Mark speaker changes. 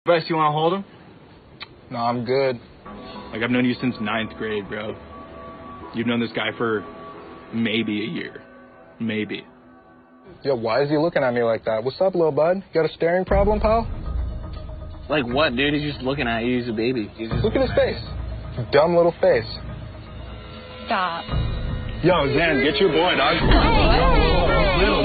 Speaker 1: Bryce, you want to hold him?
Speaker 2: No, I'm good.
Speaker 1: Like, I've known you since 9th grade, bro. You've known this guy for maybe a year. Maybe.
Speaker 2: Yo, why is he looking at me like that? What's up, little bud? You got a staring problem, pal?
Speaker 3: Like what, dude? He's just looking at you. He's a baby.
Speaker 2: Look at his face. Dumb little face.
Speaker 4: Stop.
Speaker 2: Yo, Zan, get your boy, dog.
Speaker 4: What?
Speaker 2: Little